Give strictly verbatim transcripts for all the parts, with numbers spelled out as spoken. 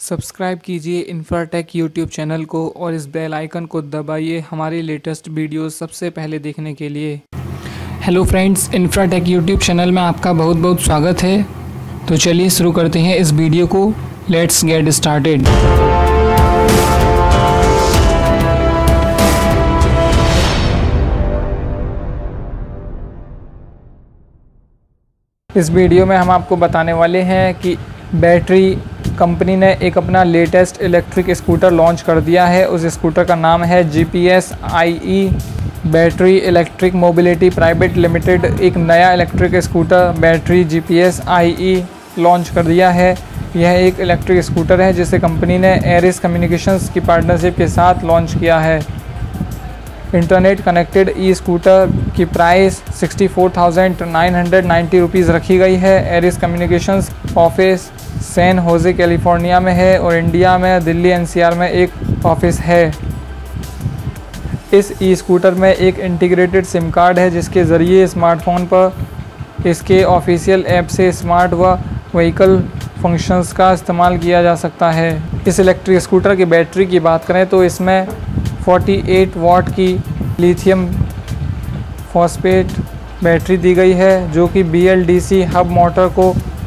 Subscribe कीजिए Infratech YouTube channel को और इस बेल आइकन को दबाइए हमारे लेटेस्ट वीडियोस सबसे पहले देखने के लिए। Hello friends, Infratech YouTube channel में आपका बहुत बहुत स्वागत है। तो चलिए शुरू करते हैं इस वीडियो को। Let's get started. इस वीडियो में हम आपको बताने वाले हैं कि बैटरी कंपनी ने एक अपना लेटेस्ट इलेक्ट्रिक स्कूटर लॉन्च कर दिया है। उस स्कूटर का नाम है G P S I E battery electric mobility private limited. एक नया electric scooter battery G P S I E launch कर दिया है। यह एक इलेक्ट्रिक स्कूटर है जिसे कंपनी ने एरिस कम्युनिकेशंस की पार्टनरशिप के साथ लॉन्च किया है। इंटरनेट कनेक्टेड ई स्कूटर की price sixty four thousand nine hundred ninety rupees रखी गई है। Aeris communications office San Jose California में है और इंडिया में दिल्ली एन सी आर में एक ऑफिस है। इस ई स्कूटर में एक इंटीग्रेटेड सिम कार्ड है जिसके ज़रिए स्मार्टफोन पर इसके ऑफिशियल ऐप से स्मार्ट व व्हीकल फंक्शंस का इस्तेमाल किया जा सकता है। इस इलेक्ट्रिक स्कूटर की बैटरी की बात करें तो इसमें अड़तालीस वाट की लिथियम फॉस्फेट बैटरी दी गई है जो कि B L D C hub motor को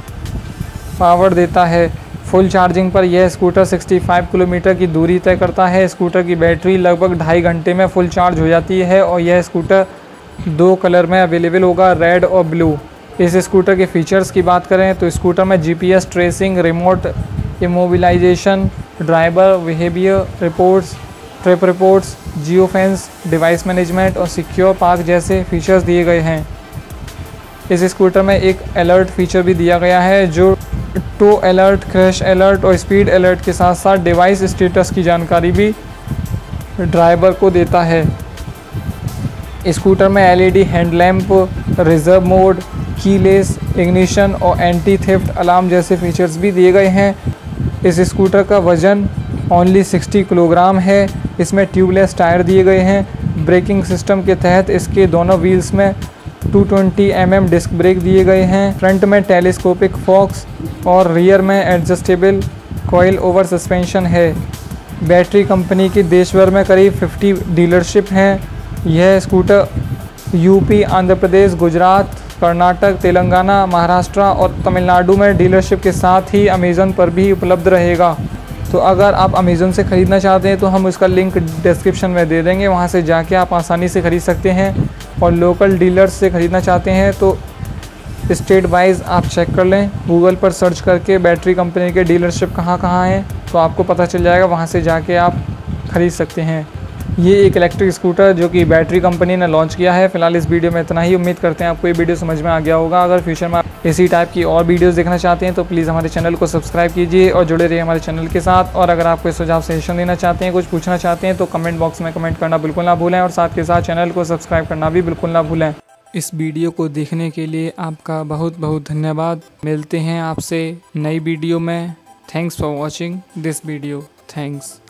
पावर देता है। फुल चार्जिंग पर यह स्कूटर पैंसठ किलोमीटर की दूरी तय करता है। स्कूटर की बैटरी लगभग ढाई घंटे में फुल चार्ज हो जाती है और यह स्कूटर दो कलर में अवेलेबल होगा, रेड और ब्लू। इस स्कूटर के फीचर्स की बात करें तो स्कूटर में G P S tracing, remote immobilisation, driver behaviour reports, trip reports, geo fence, device management और सिक्योर पार्क जैसे फीचर्स दिए गए हैं। इस स्कूटर में एक अलर्ट फीचर भी दिया गया है जो टो अलर्ट, क्रैश अलर्ट और स्पीड अलर्ट के साथ साथ डिवाइस स्टेटस की जानकारी भी ड्राइवर को देता है। स्कूटर में L E D headlamp, reserve mode, keyless ignition और एंटी थेफ्ट अलार्म जैसे फीचर्स भी दिए गए हैं। इस स्कूटर का वज़न ओनली साठ किलोग्राम है। इसमें ट्यूबलेस टायर दिए गए हैं। ब्रेकिंग सिस्टम के तहत इसके दोनों व्हील्स में दो सौ बीस एम एम डिस्क ब्रेक दिए गए हैं। फ्रंट में टेलीस्कोपिक फॉक्स और रियर में एडजस्टेबल कॉइल ओवर सस्पेंशन है। बैटरी कंपनी की देश भर में करीब पचास डीलरशिप हैं। यह स्कूटर यूपी, आंध्र प्रदेश, गुजरात, कर्नाटक, तेलंगाना, महाराष्ट्र और तमिलनाडु में डीलरशिप के साथ ही अमेज़न पर भी उपलब्ध रहेगा। तो अगर आप अमेज़न से ख़रीदना चाहते हैं तो हम उसका लिंक डिस्क्रिप्शन में दे देंगे, वहां से जाके आप आसानी से ख़रीद सकते हैं। और लोकल डीलर्स से ख़रीदना चाहते हैं तो स्टेट वाइज आप चेक कर लें, गूगल पर सर्च करके बैटरी कंपनी के डीलरशिप कहाँ कहाँ हैं तो आपको पता चल जाएगा, वहाँ से जाके आप ख़रीद सकते हैं। ये एक इलेक्ट्रिक स्कूटर जो कि बैटरी कंपनी ने लॉन्च किया है। फिलहाल इस वीडियो में इतना ही। उम्मीद करते हैं आपको ये वीडियो समझ में आ गया होगा। अगर फ्यूचर में आप इसी टाइप की और वीडियोस देखना चाहते हैं तो प्लीज़ हमारे चैनल को सब्सक्राइब कीजिए और जुड़े रहिए हमारे चैनल के साथ। और अगर आप कोई सुझाव सजेशन देना चाहते हैं, कुछ पूछना चाहते हैं तो कमेंट बॉक्स में कमेंट करना बिल्कुल ना भूलें और साथ के साथ चैनल को सब्सक्राइब करना भी बिल्कुल ना भूलें। इस वीडियो को देखने के लिए आपका बहुत बहुत धन्यवाद। मिलते हैं आपसे नई वीडियो में। Thanks for watching this video. Thanks.